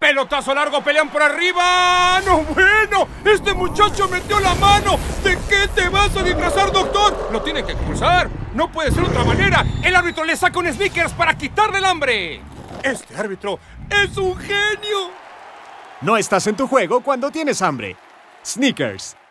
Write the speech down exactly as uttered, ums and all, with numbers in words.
¡Pelotazo largo! ¡Pelean por arriba! ¡No, bueno! ¡Este muchacho metió la mano! ¿De qué te vas a disfrazar, doctor? ¡Lo tiene que expulsar! ¡No puede ser de otra manera! ¡El árbitro le saca un Snickers para quitarle el hambre! ¡Este árbitro es un genio! No estás en tu juego cuando tienes hambre. Snickers.